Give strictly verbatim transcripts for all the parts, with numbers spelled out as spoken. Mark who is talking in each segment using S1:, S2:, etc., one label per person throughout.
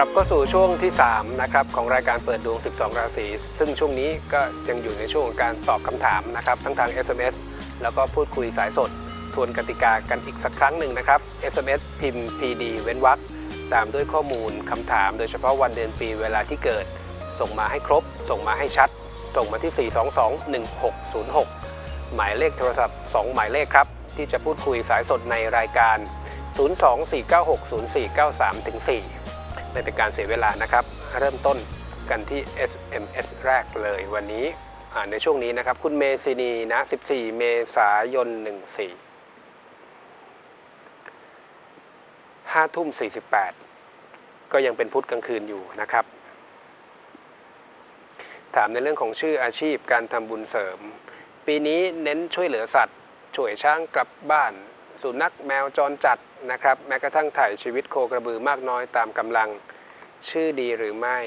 S1: ลับเข้าสู่ช่วงที่สามนะครับของรายการเปิดดวงสิบสองราศีซึ่งช่วงนี้ก็ยังอยู่ในช่วงของการตอบคำถามนะครับทั้งทาง เอส เอ็ม เอส แล้วก็พูดคุยสายสดทวนกติกากันอีกสักครั้งหนึ่งนะครับ เอส เอ็ม เอส พิมพ์ พี ดี เว้นวรรคตามด้วยข้อมูลคำถามโดยเฉพาะวันเดือนปีเวลาที่เกิดส่งมาให้ครบส่งมาให้ชัดส่งมาที่ สี่ สอง สอง หนึ่ง หก ศูนย์ หก หมายเลขโทรศัพท์สองหมายเลขครับที่จะพูดคุยสายสดในรายการ ศูนย์ สอง สี่ เก้า หก ศูนย์ สี่ เก้า สาม สี่ ไม่เป็นการเสียเวลานะครับเริ่มต้นกันที่ เอส เอ็ม เอส แรกเลยวันนี้ในช่วงนี้นะครับคุณเมซินีนะสิบสี่เมษายนหนึ่งสี่ ห้าทุ่มสี่สิบแปดก็ยังเป็นพุธกลางคืนอยู่นะครับถามในเรื่องของชื่ออาชีพการทำบุญเสริมปีนี้เน้นช่วยเหลือสัตว์ช่วยช้างกลับบ้านสุนัขแมวจรจัดนะครับแม้กระทั่งถ่ายชีวิตโคกระบือมากน้อยตามกำลังชื่อดีหรือไม่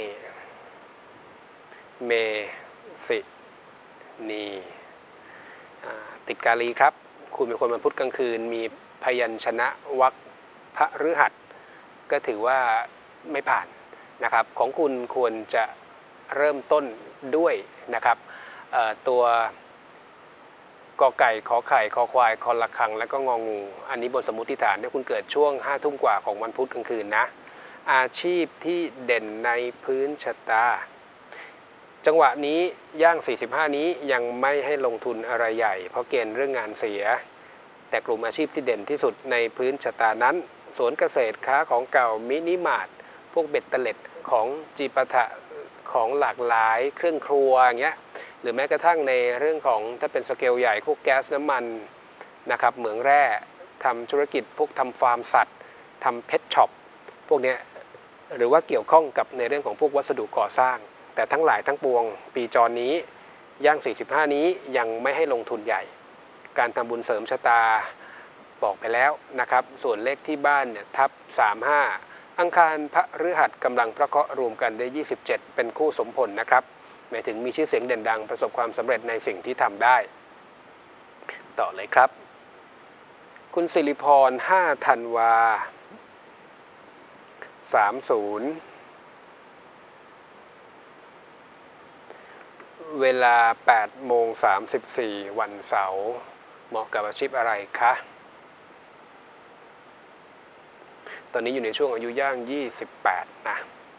S1: เมสินีติดกาลีครับคุณเป็นคนวันพุธกลางคืนมีพยัญชนะวรรคพฤหัสก็ถือว่าไม่ผ่านนะครับของคุณควรจะเริ่มต้นด้วยนะครับตัวกอไก่ขอไข่คอควายคอระฆังและก็งองูอันนี้บนสมมุติฐานที่คุณเกิดช่วงห้าทุ่มกว่าของวันพุธกลางคืนนะอาชีพที่เด่นในพื้นชะตาจังหวะนี้ย่างสี่สิบห้านี้ยังไม่ให้ลงทุนอะไรใหญ่เพราะเกณฑ์เรื่องงานเสียแต่กลุ่มอาชีพที่เด่นที่สุดในพื้นชะตานั้นสวนเกษตรค้าของเก่ามินิมาร์ทพวกเบ็ดเตล็ดของจีปาถะของหลากหลายเครื่องครัวอย่างเงี้ยหรือแม้กระทั่งในเรื่องของถ้าเป็นสเกลใหญ่พวกแก๊สน้ำมันนะครับเหมืองแร่ทำธุรกิจพวกทำฟาร์มสัตว์ทำเพชช็อปพวกนี้หรือว่าเกี่ยวข้องกับในเรื่องของพวกวัสดุก่อสร้างแต่ทั้งหลายทั้งปวงปีจรนี้ย่างสี่สิบห้านี้ยังไม่ให้ลงทุนใหญ่การทำบุญเสริมชะตาบอกไปแล้วนะครับส่วนเลขที่บ้านเนี่ยทับสามสิบห้าอังคารพฤหัสกำลังพระเคราะห์รวมกันได้ยี่สิบเจ็ดเป็นคู่สมผลนะครับหมายถึงมีชื่อเสียงเด่นดังประสบความสำเร็จในสิ่งที่ทำได้ต่อเลยครับคุณสิริพรห้าธันวาสามสิบเวลาแปดโมงสามสิบสี่วันเสาร์เหมาะกับอาชีพอะไรคะตอนนี้อยู่ในช่วงอายุย่างยี่สิบแปดนะ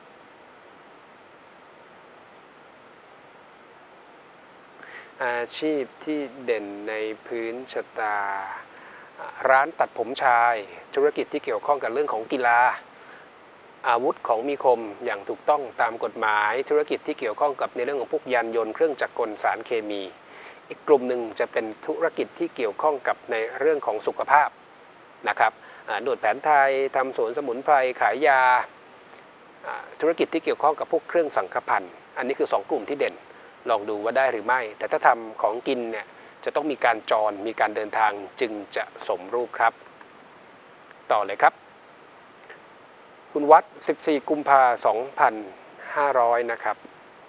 S1: อาชีพที่เด่นในพื้นชะตาร้านตัดผมชายธุรกิจที่เกี่ยวข้องกับเรื่องของกีฬาอาวุธของมีคมอย่างถูกต้องตามกฎหมายธุรกิจที่เกี่ยวข้องกับในเรื่องของพวกยานยนต์เครื่องจักรกลสารเคมีอีกกลุ่มหนึ่งจะเป็นธุรกิจที่เกี่ยวข้องกับในเรื่องของสุขภาพนะครับนวดแผนไทยทำสวนสมุนไพรขายยาธุรกิจที่เกี่ยวข้องกับพวกเครื่องสังฆพันธ์อันนี้คือสองกลุ่มที่เด่นลองดูว่าได้หรือไม่แต่ถ้าทำของกินเนี่ยจะต้องมีการจรมีการเดินทางจึงจะสมรูปครับต่อเลยครับคุณวัดสิบสี่กุมภาพันธ์สองพันห้าร้อยนะครับ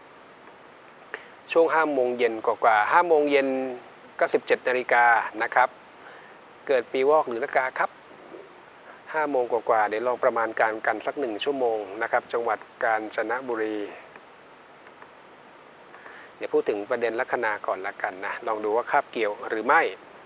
S1: ช่วงห้าโมงเย็นกว่าๆห้าโมงเย็นก็สิบเจ็ดนาฬิกานะครับเกิดปีวอกหรือละกาครับห้าโมงกว่าๆเดี๋ยวลองประมาณการกันสักหนึ่งชั่วโมงนะครับจังหวัดกาญจนบุรีเดี๋ยวพูดถึงประเด็นลัคนาก่อนละกันนะลองดูว่าคาบเกี่ยวหรือไม่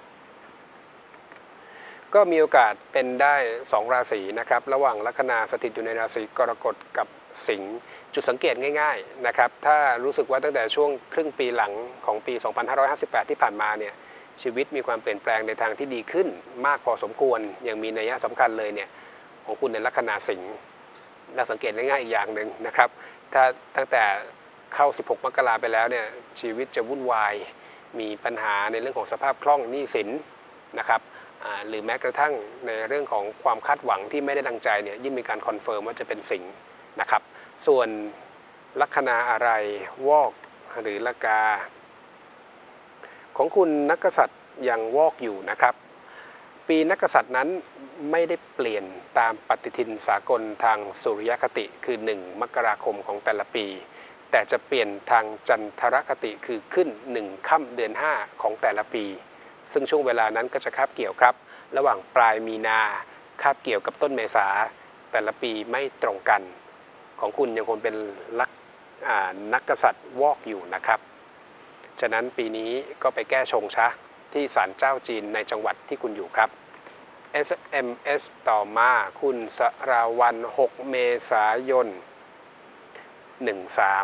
S1: ก็มีโอกาสเป็นได้สองราศีนะครับระหว่างลัคนาสถิตอยู่ในราศีกรกฎกับสิงห์จุดสังเกตง่ายๆนะครับถ้ารู้สึกว่าตั้งแต่ช่วงครึ่งปีหลังของปีสองพันห้าร้อยห้าสิบแปดที่ผ่านมาเนี่ยชีวิตมีความเปลี่ยนแปลงในทางที่ดีขึ้นมากพอสมควรยังมีนัยสำคัญเลยเนี่ยของคุณในลัคนาสิงห์เราสังเกตง่ายๆอีกอย่างหนึ่งนะครับถ้าตั้งแต่เข้าสิบหกมกราไปแล้วเนี่ยชีวิตจะวุ่นวายมีปัญหาในเรื่องของสภาพคล่องหนี้สินนะครับหรือแม้กระทั่งในเรื่องของความคาดหวังที่ไม่ได้ดังใจเนี่ยยิ่งมีการคอนเฟิร์มว่าจะเป็นสิงห์นะครับส่วนลัคนาอะไรวอกหรือละกาของคุณนักกษัตริย์ยังวอกอยู่นะครับปีนักกษัตริย์นั้นไม่ได้เปลี่ยนตามปฏิทินสากลทางสุริยคติคือหนึ่งมกราคมของแต่ละปีแต่จะเปลี่ยนทางจันทรคติคือขึ้นหนึ่งค่ำเดือนห้าของแต่ละปีซึ่งช่วงเวลานั้นก็จะคาบเกี่ยวครับระหว่างปลายมีนาคาบเกี่ยวกับต้นเมษาแต่ละปีไม่ตรงกันของคุณยังคงเป็นลักนักกษัตริย์วอกอยู่นะครับฉะนั้นปีนี้ก็ไปแก้ชงซะที่ศาลเจ้าจีนในจังหวัดที่คุณอยู่ครับ เอส เอ็ม เอส ต่อมาคุณสราวันหกเมษายนหนึ่งสาม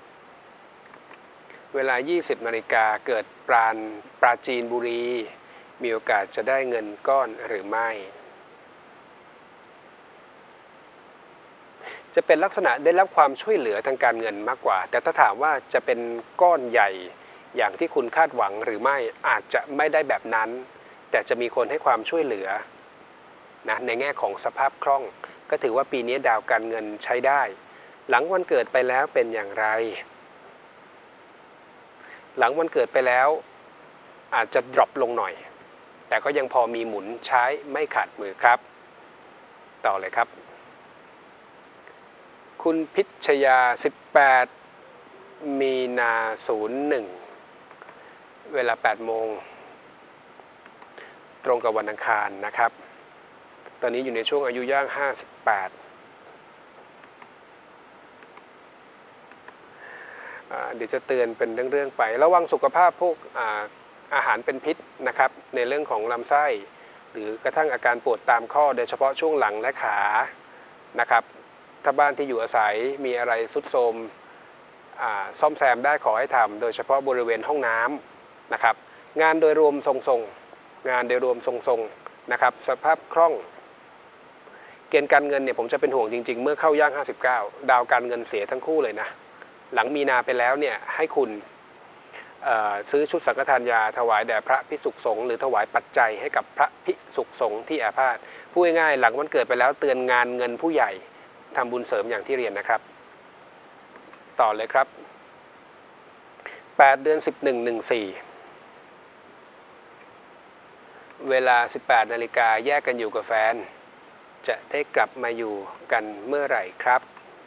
S1: เวลายี่สิบนาฬิกาเกิดปราณปราจีนบุรีมีโอกาสจะได้เงินก้อนหรือไม่จะเป็นลักษณะได้รับความช่วยเหลือทางการเงินมากกว่าแต่ถ้าถามว่าจะเป็นก้อนใหญ่อย่างที่คุณคาดหวังหรือไม่อาจจะไม่ได้แบบนั้นแต่จะมีคนให้ความช่วยเหลือนะในแง่ของสภาพคล่องก็ถือว่าปีนี้ดาวการเงินใช้ได้หลังวันเกิดไปแล้วเป็นอย่างไรหลังวันเกิดไปแล้วอาจจะดรอปลงหน่อยแต่ก็ยังพอมีหมุนใช้ไม่ขาดมือครับต่อเลยครับคุณพิชยาสิบแปดมีนาศูนย์หนึ่งเวลาแปดโมงตรงกับวันอังคารนะครับตอนนี้อยู่ในช่วงอายุย่างห้าสิบแปดเดี๋ยวจะเตือนเป็นเรื่องๆไประวังสุขภาพพวกอาอาหารเป็นพิษนะครับในเรื่องของลำไส้หรือกระทั่งอาการปวดตามข้อโดยเฉพาะช่วงหลังและขานะครับถ้าบ้านที่อยู่อาศัยมีอะไรทรุดโทรมซ่อมแซมได้ขอให้ทำโดยเฉพาะบริเวณห้องน้ำนะครับงานโดยรวมทรงๆงานโดยรวมทรงๆนะครับสภาพคล่องเกณฑ์การเงินเนี่ยผมจะเป็นห่วงจริงๆเมื่อเข้าย่างห้าสิบเก้าดาวการเงินเสียทั้งคู่เลยนะหลังมีนาไปแล้วเนี่ยให้คุณซื้อชุดสังฆทานยาถวายแด่พระภิกษุสงฆ์หรือถวายปัจจัยให้กับพระภิกษุสงฆ์ที่อาพาธพูดง่ายๆหลังวันเกิดไปแล้วเตือนงานเงินผู้ใหญ่ทำบุญเสริมอย่างที่เรียนนะครับต่อเลยครับแปดเดือนสิบเอ็ด หนึ่งสี่เวลาสิบแปดนาฬิกาแยกกันอยู่กับแฟนจะได้กลับมาอยู่กันเมื่อไหร่ครับ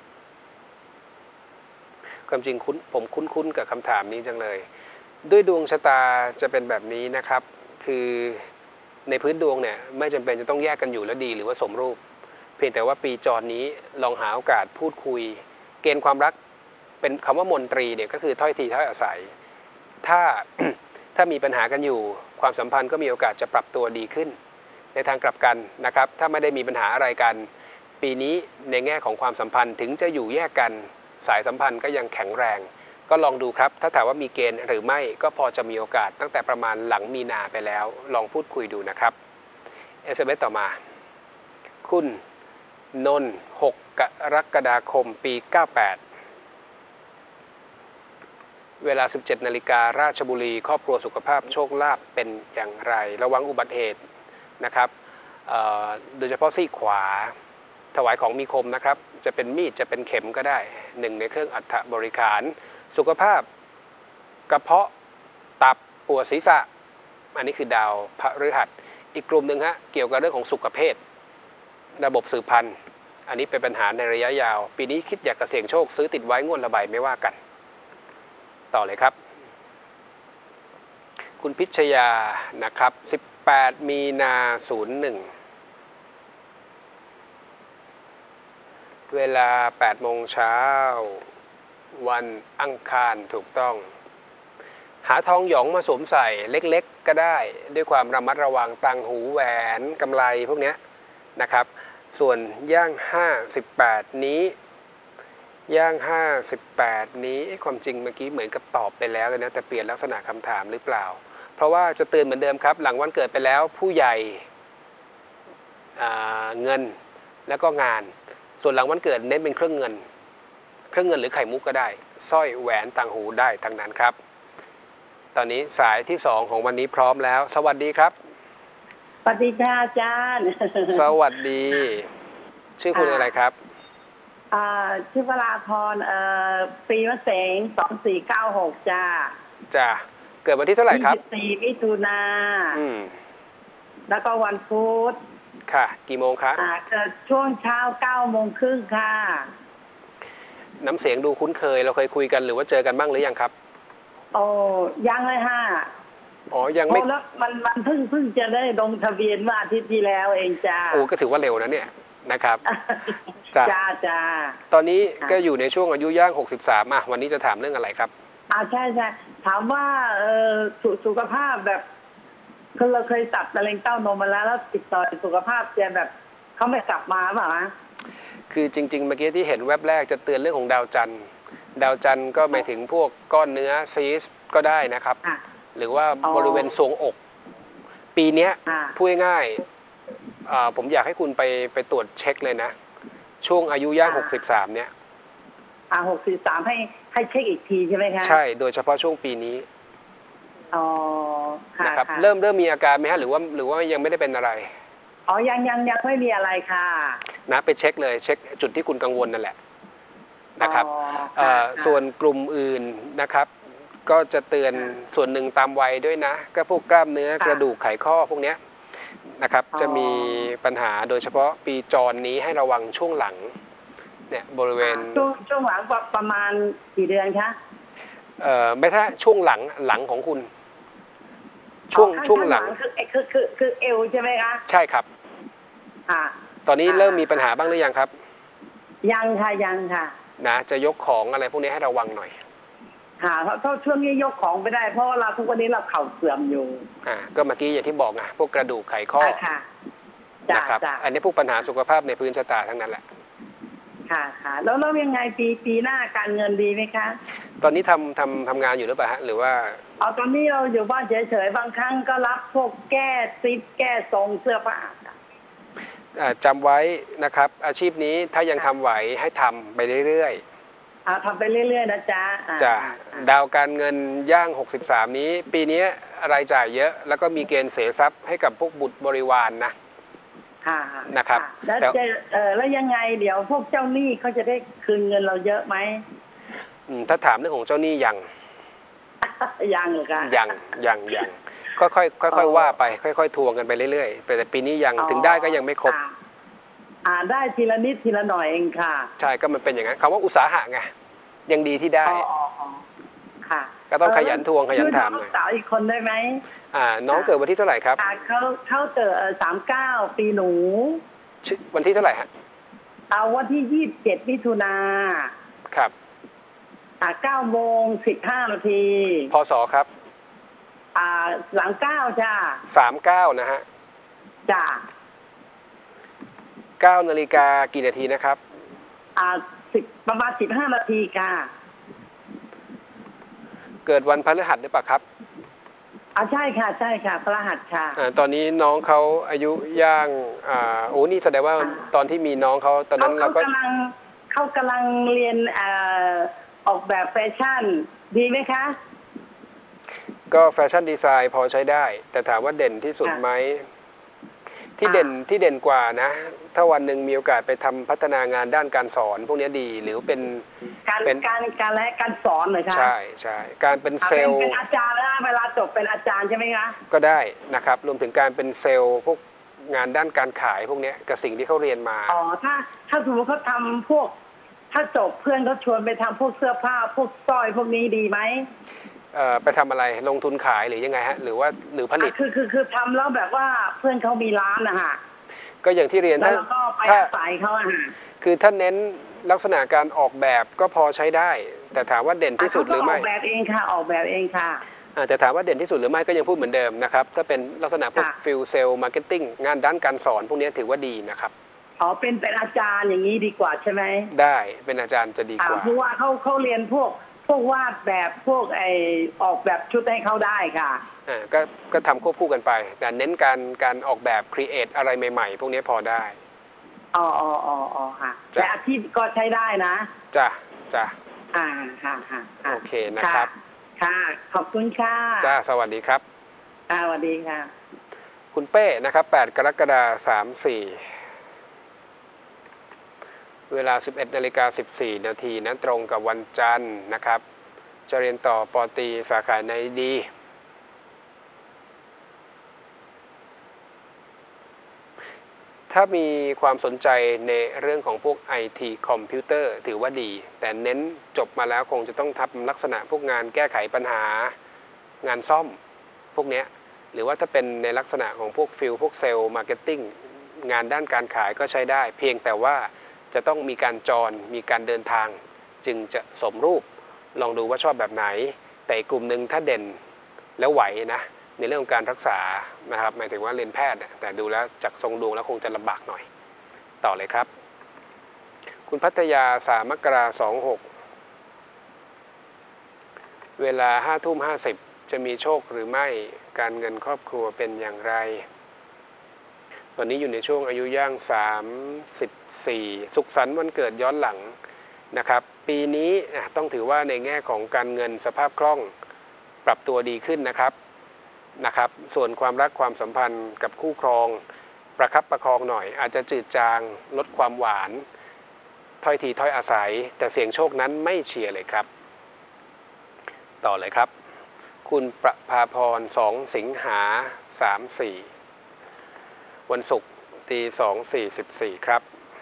S1: ความจริงคุ้นผมคุ้นๆกับคำถามนี้จังเลยด้วยดวงชะตาจะเป็นแบบนี้นะครับคือในพื้นดวงเนี่ยไม่จำเป็นจะต้องแยกกันอยู่แล้วดีหรือว่าสมรูปเพียงแต่ว่าปีจรนี้ลองหาโอกาสพูดคุยเกณฑ์ความรักเป็นคำว่ามนตรีเนี่ยก็คือถ้อยทีถ้อยอาศัยถ้า ถ้ามีปัญหากันอยู่ความสัมพันธ์ก็มีโอกาสจะปรับตัวดีขึ้นในทางกลับกันนะครับถ้าไม่ได้มีปัญหาอะไรกันปีนี้ในแง่ของความสัมพันธ์ถึงจะอยู่แยกกันสายสัมพันธ์ก็ยังแข็งแรงก็ลองดูครับถ้าถามว่ามีเกณฑ์หรือไม่ก็พอจะมีโอกาสตั้งแต่ประมาณหลังมีนาไปแล้วลองพูดคุยดูนะครับ เอส เอ็ม เอส ต่อมาคุณนนท์หกกรกฎาคมปีเก้าแปดเวลาสิบเจ็ดนาฬิการาชบุรีครอบครัวสุขภาพโชคลาภเป็นอย่างไรระวังอุบัติเหตุนะครับโดยเฉพาะซี่ขวาถวายของมีคมนะครับจะเป็นมีดจะเป็นเข็มก็ได้หนึ่งในเครื่องอัฐบริขารสุขภาพกระเพาะตับปวดศีรษะอันนี้คือดาวพฤหัสอีกกลุ่มหนึ่งฮะเกี่ยวกับเรื่องของสุขภาพระบบสืบพันธุ์อันนี้เป็นปัญหาในระยะยาวปีนี้คิดอยากเกษียณโชคซื้อติดไว้งวดละใบไม่ว่ากันต่อเลยครับคุณพิชยานะครับสิบแปดมีนาศูนย์หนึ่งเวลาแปดโมงเช้าวันอังคารถูกต้องหาทองหยองมาสวมใส่เล็กๆก็ได้ด้วยความระมัดระวังต่างหูแหวนกำไรพวกนี้นะครับส่วนย่างห้าสิบแปดนี้ย่างห้าสิบแปดนี้ความจริงเมื่อกี้เหมือนกับตอบไปแล้วเลยนะแต่เปลี่ยนลักษณะคำถามหรือเปล่าเพราะว่าจะเตือนเหมือนเดิมครับหลังวันเกิดไปแล้วผู้ใหญ่เงินแล้วก็งานส่วนหลังวันเกิดเน้นเป็นเครื่องเงินเครื่องเงินหรือไข่มุกก็ได้สร้อยแหวนต่างหูได้ทั้งนั้นครับตอนนี้สายที่สองของวันนี้พร้อมแล้วสวัสดีครับ
S2: สวัสดีค่ะอาจารย์
S1: สวัสดีชื่อคุณอะไรครับ
S2: อ่าชื่อวราพรเอ่อปีมะเสงสองสี่เก้าหกจ้า
S1: จ้าเกิดวันที่เท่าไหร่ครับ
S2: ยี่สิบสี่มิถุนา
S1: อืม
S2: แล้วก็วันพุธ
S1: ค่ะกี่โมงครับ
S2: อ่าเกิดช่วงเช้าเก้าโมงครึ่งค่ะ
S1: น้ำเสียงดูคุ้นเคยเราเคยคุยกันหรือว่าเจอกันบ้างหรือยังครับ
S2: โอ้ยังเลยฮะ
S1: อ๋อยังไม่
S2: แล้วมันมันเพิ่งเพิ่งจะได้ลงทะเบียนเมื่ออาทิตย์ที่แล้วเองจ้า
S1: โอ้ก็ถือว่าเร็วนะเนี่ยนะครับจ้ะ
S2: จ้าจ้า
S1: ตอนนี้
S2: ค่ะ
S1: ก็อยู่ในช่วงอายุย่างหกสิบสามอ่ะวันนี้จะถามเรื่องอะไรครับ
S2: อ่าใช่ใช่ถามว่าเออสุสุขภาพแบบคือเราเคยตัดมะเร็งเต้านมมาแล้วแล้วติดต่อสุขภาพจะแบบเขาไม่กลับมาเปล่าฮะ
S1: คือจริงๆเมื่อกี้ที่เห็นแวบแรกจะเตือนเรื่องของดาวจันทร์ดาวจันทร์ก็หมายถึงพวกก้อนเนื้อซีสต์ก็ได้นะครับ
S2: อ่ะ
S1: หรือว่า
S2: อ๋อ
S1: บริเวณทรวงอก ปีเนี้ย
S2: อ่า
S1: พูดง่ายๆอ่าผมอยากให้คุณไปไปตรวจเช็คเลยนะ ช่วงอายุย่างหกสิบสามเนี่ย
S2: อ่าหกสี่สามให้ให้เช็คอีกทีใช่ไหมคะ
S1: ใช่โดยเฉพาะช่วงปีนี้
S2: อ๋อค่ะ
S1: นะครับ
S2: ค่ะ
S1: เริ่มเริ่มมีอาการไหมฮะหรือว่าหรือว่ายังไม่ได้เป็นอะไร
S2: อ๋อยังยังยังไม่มีอะไรค่ะ
S1: นะไปเช็คเลยเช็คจุดที่คุณกังวลนั่นแหละนะครับ
S2: อ๋อ
S1: เอ่
S2: ค่ะ
S1: อส่วนกลุ่มอื่นนะครับ ก็จะเตือน
S2: ค่ะ
S1: ส่วนหนึ่งตามวัยด้วยนะ ก็พวกกล้ามเนื้อ
S2: ค่ะ
S1: กระดูกไขข้อพวกเนี้ยนะครับ
S2: อ๋อ
S1: จะมีปัญหาโดยเฉพาะปีจรนี้ให้ระวังช่วงหลังเนี่ยบริเวณ
S2: ช่วงช่วงหลังประมาณกี่เดือนคะ
S1: เอ่อไม่ใช่ช่วงหลังหลังของคุณ ช่วง
S2: อ๋อข้า
S1: ช่วงหลัง
S2: ข้าคือคือคือคือเอวใช่ไหมคะ
S1: ใช่ครับ
S2: ค่ะ
S1: ตอนนี้
S2: อ่า
S1: เริ่มมีปัญหาบ้างหรือยังครับ
S2: ยังค่ะยังค่ะ
S1: นะจะยกของอะไรพวกนี้ให้ระวังหน่อย
S2: ค่ะเพราะเพราะช่วงนี้ยกของไม่ได้เพราะว่าเราทุกวันนี้เราเข่าเสื่อมอยู่
S1: อ่าก็เมื่อกี้อย่างที่บอกไงพวกกระดูกไขข้อ
S2: อ่ะค่ะจ้า
S1: นะครับ
S2: จ้า
S1: อันนี้พวกปัญหาสุขภาพในพื้นชะตาทั้งนั้นแหละ
S2: ค่ะค่ะแล้วแล้วยังไงปีปีหน้าการเงินดีไหมคะ
S1: ตอนนี้ทำทำทำงานอยู่หรือเปล่าฮะหรือว่า
S2: เอาตอนนี้เราอยู่บ้านเฉยๆบางครั้งก็รับพวกแก้ซิปแก้ทรงเสื้อผ้าค่ะ
S1: อ่าจำไว้นะครับ อาชีพนี้ถ้ายัง
S2: ค่ะ
S1: ทำไหวให้ทำไปเรื่อย
S2: อ่าทำไปเรื่อยๆนะจ๊ะอ่า
S1: ๆจะ
S2: อ่าอ่า
S1: ดาวการเงินย่างหกสิบสามนี้ ปีนี้รายจ่ายเยอะ แล้วก็มีเกณฑ์เสียทรัพย์ให้กับพวกบุตรบริวารนนะ
S2: ค่ะ
S1: นะครับ
S2: แล้ว
S1: แต่
S2: จะเออแล้วยังไงเดี๋ยวพวกเจ้าหนี้เขาจะได้คืนเงินเราเยอะไหม
S1: อืมถ้าถามเรื่องของเจ้าหนี้ยัง
S2: ยังเหรอคะ
S1: ยังยังยังค่อยๆค่อยๆว่าไปค่อยๆทวงกันไปเรื่อยๆแต่ปีนี้ยัง
S2: อ๋อ
S1: ถึงได้ก็ยังไม่ครบ
S2: อ่าอ่าได้ทีละนิดทีละหน่อยเองค่ะ
S1: ใช่ก็มันเป็นอย่างนั้นคำว่าอุตสาหะไงยังดีที่ได้
S2: อ๋ออ๋ออ๋อค่ะ
S1: ก็ต้องขยันทวงขยันถาม
S2: ช่ว
S1: หน่อย
S2: น้องสาวอีกคนได้ไหม
S1: อ่าน้อง
S2: ค่ะ
S1: เกิดวันที่เท่าไหร่ครับ
S2: อ่าเขาเขาเกิดสามเก้าปีหนู
S1: ชื่อวันที่เท่าไหร่ฮะ
S2: เอาวันที่ยี่สิบเจ็ดมิถุนา
S1: ครับ
S2: อ่าเก้าโมงสิบห้านาที
S1: พศครับ
S2: อ่าหลังเก้าจ้า
S1: สามเก้านะฮะ
S2: จ้า
S1: เก้านาฬิกากี่นาทีนะครับ
S2: อ่าสิบประมาณสิบห้านาทีค่ะ
S1: เกิดวันพฤหัสหรือเปล่าครับ
S2: อ่าใช่ค่ะใช่ค่ะพระรหัสค่ะ
S1: อ่าตอนนี้น้องเขาอายุย่างอ่าโอ้นี่แสดงว่า
S2: อ่า
S1: ตอนที่มีน้องเขาตอน
S2: เขา
S1: นั้น
S2: เขา
S1: เราก็
S2: กำลังเขากำลังเรียนเอ่อออกแบบแฟชั่น ดีไหมคะ
S1: ก็แฟชั่นดีไซน์พอใช้ได้ แต่ถามว่าเด่นที่สุด
S2: ค่ะ
S1: ไหมที่เด่นที่เด่นกว่านะ ถ้าวันหนึ่งมีโอกาสไปทำพัฒนางานด้านการสอน พวกนี้ดีหรือเป็น
S2: การ
S1: เป็น
S2: การการและการสอนเหรอคะ
S1: ใช่ใช่การเป็น
S2: อ่า
S1: เซ
S2: เป็น
S1: ลล์
S2: เป็นอาจารย์แล้วเวลาจบเป็นอาจารย์ใช่ไหมคะ
S1: ก็ได้นะครับ รวมถึงการเป็นเซลล์พวกงานด้านการขายพวกเนี้ยกับสิ่งที่เขาเรียนมา
S2: อ๋อถ้าถ้าสมมติเขาทำพวก ถ้าจบเพื่อนเขาชวนไปทำพวกเสื้อผ้าพวกสร้อยพวกนี้ดีไหม
S1: เอ่อไปทำอะไรลงทุนขายหรือยังไงฮะหรือว่าหรือผลิต
S2: อ่ะคือคือคือทำแล้วแบบว่าเพื่อนเขามีร้านนะฮะ
S1: ก็อย่างที่เรียน
S2: แล้ว
S1: ถ้า
S2: เราก็ไป
S1: ถ้า
S2: อาศัยเขาอะฮะ
S1: คือถ้าเน้นลักษณะการออกแบบก็พอใช้ได้ แต่ถามว่าเด่นที่สุดหรือ
S2: เขาก็
S1: ไม่
S2: ออกแบบเองค่ะออกแบบเองค่ะ
S1: อาจจะถามว่าเด่นที่สุดหรือไม่ก็ยังพูดเหมือนเดิมนะครับถ้าเป็นลักษณะพวก
S2: ค่ะ
S1: ฟิลเซลมาร์เก็ตติ้งงานด้านการสอนพวกนี้ถือว่าดีนะครับ
S2: อ๋อเป็นเป็นอาจารย์อย่างนี้ดีกว่าใช่ไหม
S1: ได้เป็นอาจารย์จะดี
S2: อ่าก
S1: ว่า
S2: เพราะว่าเขาเขาเรียนพวกพวกวาดแบบพวกไอออกแบบชุดให้เขาได้ค่ะ
S1: อ่าก็ก็ทำควบคู่กันไป แต่เน้นการการออกแบบครีเอทอะไรใหม่ๆ พวกนี้พอได้
S2: อ๋ออ๋ออ๋ออ๋อค่ะ
S1: จ้ะ
S2: แต่อาชีพก็ใช้ได้นะ
S1: จ้ะจ้ะ
S2: อ่าค่ะค่ะค่ะ
S1: โอเคนะครับ
S2: ค่ะ ขอบคุณค่ะ
S1: จ้าสวัสดีครับ
S2: อ่าสวัสดีค่ะ
S1: คุณเป้นะครับแปดกรกฎาคมสามสี่เวลา สิบเอ็ดนาฬิกาสิบสี่นาทีนะตรงกับวันจันทร์นะครับ จะเรียนต่อปอตรีสาขาในดี ถ้ามีความสนใจในเรื่องของพวก ไอ ที คอมพิวเตอร์ถือว่าดี แต่เน้นจบมาแล้วคงจะต้องทำลักษณะพวกงานแก้ไขปัญหางานซ่อมพวกเนี้ยหรือว่าถ้าเป็นในลักษณะของพวกฟิลพวกเซลล์มาร์เก็ตติ้งงานด้านการขายก็ใช้ได้ เพียงแต่ว่าจะต้องมีการจรมีการเดินทางจึงจะสมรูปลองดูว่าชอบแบบไหนแต่อีกกลุ่มหนึ่งถ้าเด่นแล้วไหวนะในเรื่องของการรักษานะครับหมายถึงว่าเรียนแพทย์แต่ดูแล้วจากทรงดวงแล้วคงจะลำบากหน่อยต่อเลยครับคุณพัทยาสามมกราสองหกเวลาห้าทุ่มห้าสิบจะมีโชคหรือไม่การเงินครอบครัวเป็นอย่างไรตอนนี้อยู่ในช่วงอายุย่างสามสิบสี่สุขสันต์วันเกิดย้อนหลังนะครับปีนี้ต้องถือว่าในแง่ของการเงินสภาพคล่องปรับตัวดีขึ้นนะครับนะครับส่วนความรักความสัมพันธ์กับคู่ครองประคับประคองหน่อยอาจจะจืดจางลดความหวานถ้อยทีถ้อยอาศัยแต่เสี่ยงโชคนั้นไม่เชียร์เลยครับต่อเลยครับคุณประภาพรสองสิงหาสามสี่วันศุกร์ตีสองสี่สิบสี่ครับ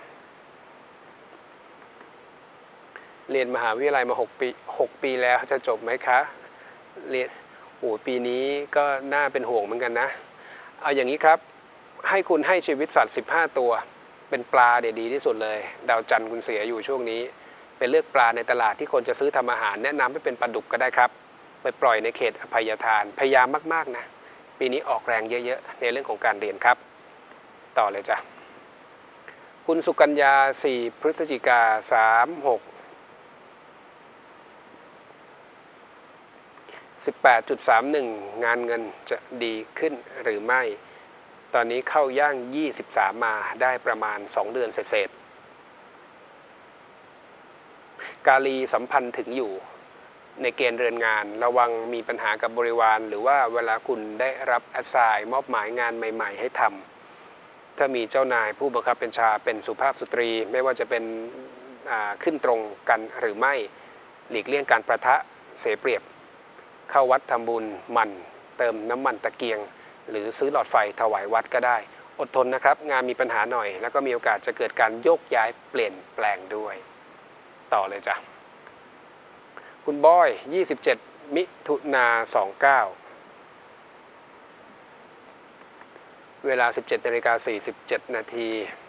S1: เรียนมหาวิทยาลัยมาหกปีหกปีแล้วจะจบไหมคะเรียนโอ้ปีนี้ก็น่าเป็นห่วงเหมือนกันนะเอาอย่างนี้ครับให้คุณให้ชีวิตสัตว์สิบห้าตัวเป็นปลาเดี๋ยวดีที่สุดเลยดาวจันทร์คุณเสียอยู่ช่วงนี้เป็นเลือกปลาในตลาดที่คนจะซื้อทำอาหารแนะนำให้เป็นปลาดุกก็ได้ครับไปปล่อยในเขตอภัยทานพยายามมากๆนะปีนี้ออกแรงเยอะๆในเรื่องของการเรียนครับต่อเลยจ้ะคุณสุกัญญาสี่พฤศจิกาสามหกสิบแปดจุดสามหนึ่งงานเงินจะดีขึ้นหรือไม่ตอนนี้เข้าย่างยี่สิบสามมาได้ประมาณสองเดือนเศษๆกาลีสัมพันธ์ถึงอยู่ในเกณฑ์เรือนงานระวังมีปัญหากับบริวารหรือว่าเวลาคุณได้รับแอสไซน์มอบหมายงานใหม่ๆให้ทำถ้ามีเจ้านายผู้บังคับบัญชาเป็นสุภาพสตรีไม่ว่าจะเป็นขึ้นตรงกันหรือไม่หลีกเลี่ยงการประทะเสียเปรียบเข้าวัดทำบุญมันเติมน้ำมันตะเกียงหรือซื้อหลอดไฟถวายวัดก็ได้อดทนนะครับงานมีปัญหาหน่อยแล้วก็มีโอกาสจะเกิดการโยกย้ายเปลี่ยนแปลงด้วยต่อเลยจ้ะคุณบอยยี่สิบเจ็ดมิถุนาสองเก้าเวลา สิบเจ็ดนาฬิกาสี่สิบเจ็ดนาที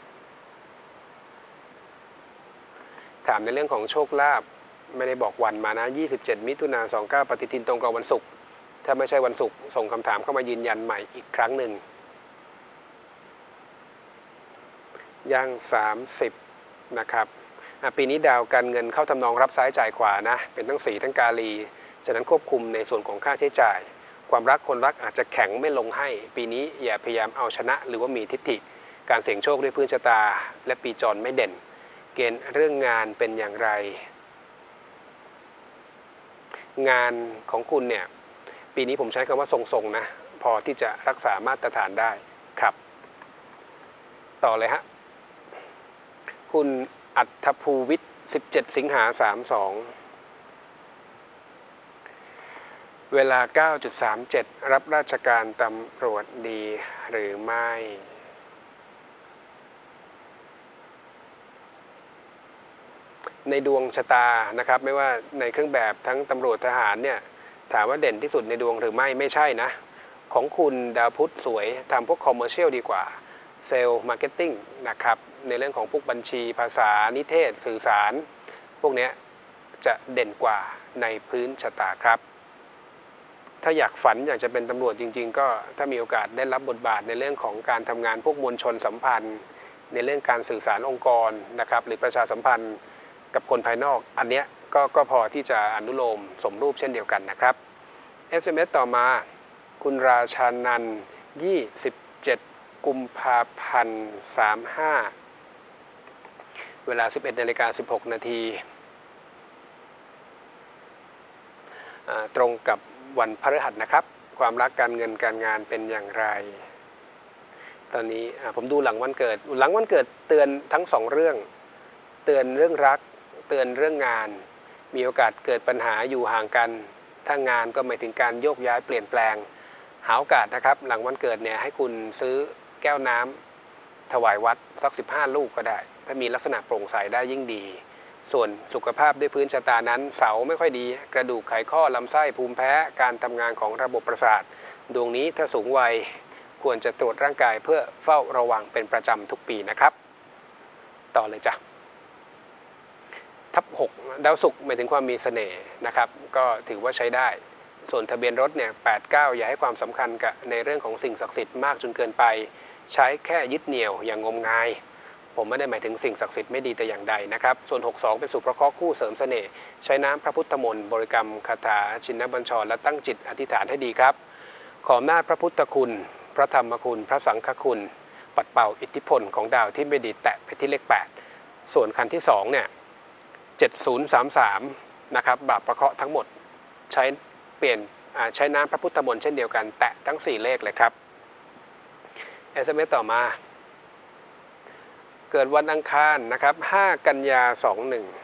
S1: ถามในเรื่องของโชคลาภไม่ได้บอกวันมานะยี่สิบเจ็ดมิถุนาสองเก้าปฏิทินตรงกับวันศุกร์ถ้าไม่ใช่วันศุกร์ส่งคำถามเข้ามายืนยันใหม่อีกครั้งหนึ่งย่างสามสิบนะครับปีนี้ดาวการเงินเข้าทำนองรับซ้ายจ่ายขวานะเป็นทั้งสีทั้งกาลีฉะนั้นควบคุมในส่วนของค่าใช้จ่ายความรักคนรักอาจจะแข็งไม่ลงให้ปีนี้อย่าพยายามเอาชนะหรือว่ามีทิฏฐิการเสี่ยงโชคด้วยพื้นชะตาและปีจรไม่เด่นเกณฑ์เรื่องงานเป็นอย่างไร งานของคุณเนี่ยปีนี้ผมใช้คำว่าทรงๆนะพอที่จะรักษามาตรฐานได้ครับต่อเลยฮะคุณอัฐภูวิทย์สิบเจ็ดสิงหาสามสองเวลา เก้าจุดสามเจ็ด รับราชการตำรวจดีหรือไม่ในดวงชะตานะครับไม่ว่าในเครื่องแบบทั้งตำรวจทหารเนี่ยถามว่าเด่นที่สุดในดวงหรือไม่ไม่ใช่นะของคุณดาวพุธสวยทำพวกคอมเมอร์เชียลดีกว่าเซลล์มาร์เก็ตติ้งนะครับในเรื่องของพวกบัญชีภาษานิเทศสื่อสารพวกนี้จะเด่นกว่าในพื้นชะตาครับถ้าอยากฝันอยากจะเป็นตำรวจจริงๆก็ถ้ามีโอกาสได้รับบทบาทในเรื่องของการทำงานพวกมวลชนสัมพันธ์ในเรื่องการสื่อสารองค์กรนะครับหรือประชาสัมพันธ์กับคนภายนอกอันเนี้ยก็ก็พอที่จะอนุโลมสมรูปเช่นเดียวกันนะครับ เอส เอ็ม เอส ต่อมาคุณราชานันท์ยี่สิบเจ็ดกุมภาพันธ์สามห้าเวลา สิบเอ็ดนาฬิกาสิบหกนาทีตรงกับวันพฤหัสนะครับความรักการเงินการงานเป็นอย่างไรตอนนี้ผมดูหลังวันเกิดหลังวันเกิดเตือนทั้งสองเรื่องเตือนเรื่องรักเตือนเรื่องงานมีโอกาสเกิดปัญหาอยู่ห่างกันถ้างานก็หมายถึงการโยกย้ายเปลี่ยนแปลงหาโอกาสนะครับหลังวันเกิดเนี่ยให้คุณซื้อแก้วน้ำถวายวัดสักสิบห้าลูกก็ได้ถ้ามีลักษณะโปร่งใสได้ยิ่งดีส่วนสุขภาพด้วยพื้นชะตานั้นเสาไม่ค่อยดีกระดูกไขข้อลำไส้ภูมิแพ้การทำงานของระบบประสาทดวงนี้ถ้าสูงวัยควรจะตรวจร่างกายเพื่อเฝ้าระวังเป็นประจำทุกปีนะครับต่อเลยจ้ะทับหกดาวศุกร์หมายถึงความมีเสน่ห์นะครับก็ถือว่าใช้ได้ส่วนทะเบียนรถเนี่ยแปด เก้าอย่าให้ความสำคัญกับในเรื่องของสิ่งศักดิ์สิทธิ์มากจนเกินไปใช้แค่ยึดเหนี่ยวอย่างงมงายผมไม่ได้หมายถึงสิ่งศักดิ์สิทธิ์ไม่ดีแต่อย่างใดนะครับส่วนหกสองเป็นสุประเคราะห์คู่เสริมเสน่ห์ใช้น้ำพระพุทธมนต์บริกรรมคาถาชินบัญชรและตั้งจิตอธิษฐานให้ดีครับขออำนาจพระพุทธคุณพระธรรมคุณพระสังฆคุณปัดเป่าอิทธิพลของดาวที่ไม่ดีแตะไปที่เลขแปดส่วนคันที่สองเนี่ยเจ็ดศูนย์สามสามนะครับบาปประเคราะห์ทั้งหมดใช้เปลี่ยนใช้น้ำพระพุทธมนต์เช่นเดียวกันแตะทั้งสี่เลขเลยครับ เอส เอ็ม เอส ต่อมาเกิดวันอังคารนะครับห้ากันยาสองหนึ่ง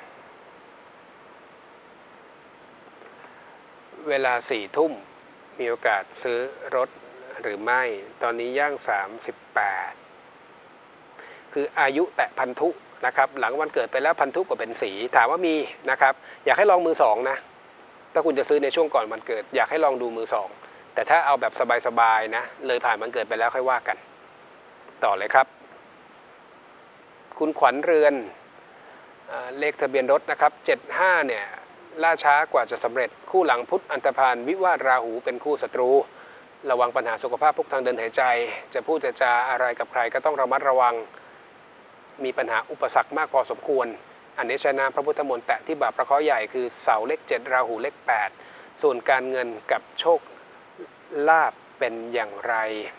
S1: เวลาสี่ทุ่มมีโอกาสซื้อรถหรือไม่ตอนนี้ย่างสามสิบแปดคืออายุแตะพันธุนะครับหลังวันเกิดไปแล้วพันธุก็เป็นสีถามว่ามีนะครับอยากให้ลองมือสองนะถ้าคุณจะซื้อในช่วงก่อนวันเกิดอยากให้ลองดูมือสองแต่ถ้าเอาแบบสบายๆนะเลยผ่านวันเกิดไปแล้วค่อยว่ากันต่อเลยครับคุณขวัญเรือนเลขทะเบียนรถนะครับเจ็ดห้าเนี่ยล่าช้ากว่าจะสำเร็จคู่หลังพุธอันธพาลวิวาทราหูเป็นคู่ศัตรูระวังปัญหาสุขภาพพวกทางเดินหายใจจะพูดจะจาอะไรกับใครก็ต้องระมัดระวังมีปัญหาอุปสรรคมากพอสมควรอันนี้ใช้น้ำพระพุทธมนต์แตะที่บาปประเคราะห์ใหญ่คือเสาเลขเจ็ดราหูเลขแปดส่วนการเงินกับโชคลาภเป็นอย่างไร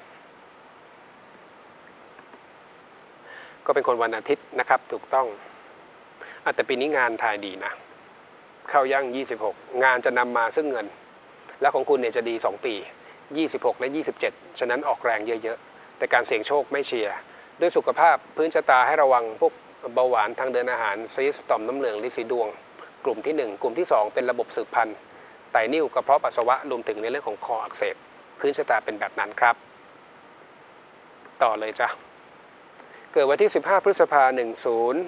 S1: ก็เป็นคนวันอาทิตย์นะครับถูกต้องแต่ปีนี้งานถ่ายดีนะเข้าย่างยี่สิบหกงานจะนำมาซึ่งเงินและของคุณเนี่ยจะดีสองปียี่สิบหกและยี่สิบเจ็ดฉะนั้นออกแรงเยอะๆแต่การเสี่ยงโชคไม่เชียร์ด้วยสุขภาพพื้นชะตาให้ระวังพวกเบาหวานทางเดินอาหารซีสต่อมน้ำเหลืองลินสีดวงกลุ่มที่หนึ่งกลุ่มที่สองเป็นระบบสืบพันธุ์ไตนิ่วกระเพาะปัสสาวะรวมถึงในเรื่องของคออักเสบพื้นชะตาเป็นแบบนั้นครับต่อเลยจ้ะเกิดวันที่สิบห้าพฤษภาคมสิบ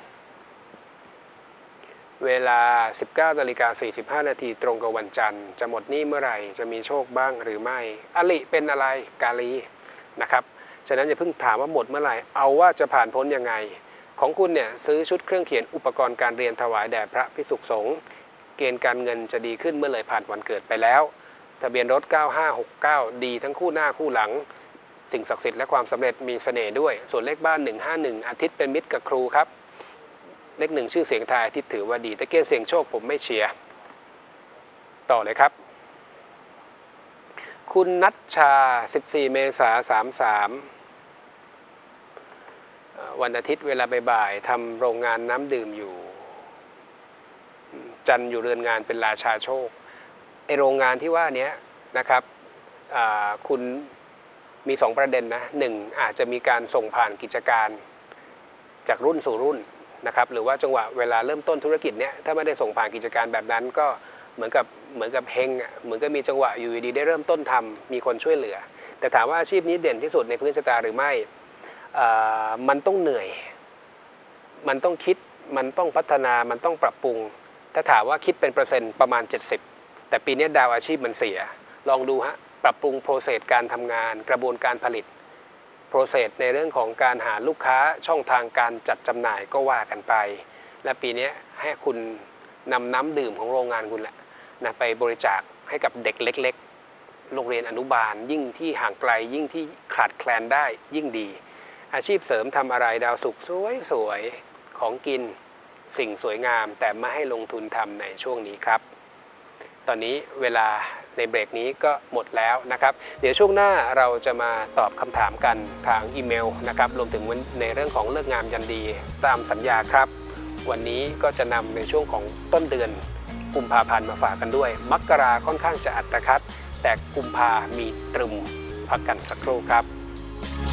S1: เวลา สิบเก้านาฬิกาสี่สิบห้านาทีตรงกับวันจันทร์จะหมดหนี้เมื่อไหร่จะมีโชคบ้างหรือไม่อลิเป็นอะไรกาลีนะครับฉะนั้นอย่าเพิ่งถามว่าหมดเมื่อไหร่เอาว่าจะผ่านพ้นยังไงของคุณเนี่ยซื้อชุดเครื่องเขียนอุปกรณ์การเรียนถวายแด่พระภิกษุสงฆ์เกณฑ์การเงินจะดีขึ้นเมื่อเลยผ่านวันเกิดไปแล้วทะเบียนรถเก้าห้าหกเก้าดีทั้งคู่หน้าคู่หลังสิ่งศักดิ์สิทธิ์และความสำเร็จมีเสน่ห์ด้วยส่วนเลขบ้านหนึ่งห้าหนึ่งอาทิตย์เป็นมิตรกับครูครับเลขหนึ่งชื่อเสียงทายอาทิตย์ถือว่าดีแต่เกณฑ์เสี่ยงโชคผมไม่เชียร์ต่อเลยครับคุณนัชชาสิบสี่เมษายนสามสิบสามวันอาทิตย์เวลาบ่ายๆทำโรงงานน้ำดื่มอยู่จันทร์อยู่เรือนงานเป็นราชาโชคไอโรงงานที่ว่านี้นะครับคุณมีสองประเด็นนะหนึ่งอาจจะมีการส่งผ่านกิจการจากรุ่นสู่รุ่นนะครับหรือว่าจังหวะเวลาเริ่มต้นธุรกิจเนี้ยถ้าไม่ได้ส่งผ่านกิจการแบบนั้นก็เหมือนกับเหมือนกับเฮงเหมือนกับมีจังหวะอยู่ดีได้เริ่มต้นทำมีคนช่วยเหลือแต่ถามว่าอาชีพนี้เด่นที่สุดในพื้นชะตาหรือไม่มันต้องเหนื่อยมันต้องคิดมันต้องพัฒนามันต้องปรับปรุงถ้าถามว่าคิดเป็นเปอร์เซ็นต์ประมาณเจ็ดสิบแต่ปีนี้ดาวอาชีพมันเสียลองดูฮะปรับปรุงโปรเซสการทำงานกระบวนการผลิตโปรเซสในเรื่องของการหาลูกค้าช่องทางการจัดจำหน่ายก็ว่ากันไปและปีนี้ให้คุณนำน้ำดื่มของโรงงานคุณแหละนะไปบริจาคให้กับเด็กเล็กๆโรงเรียนอนุบาลยิ่งที่ห่างไกลยิ่งที่ขาดแคลนได้ยิ่งดีอาชีพเสริมทำอะไรดาวศุกร์สวยๆของกินสิ่งสวยงามแต่ไม่ให้ลงทุนทำในช่วงนี้ครับตอนนี้เวลาในเบรกนี้ก็หมดแล้วนะครับเดี๋ยวช่วงหน้าเราจะมาตอบคำถามกันทางอีเมลนะครับรวมถึงในเรื่องของเลิกงามยันดีตามสัญญาครับวันนี้ก็จะนำในช่วงของต้นเดือนกุมภาพันธ์มาฝากกันด้วยมกราค่อนข้างจะอัตคัดแต่กุมภามีตรึมพักกันสักครู่ครับ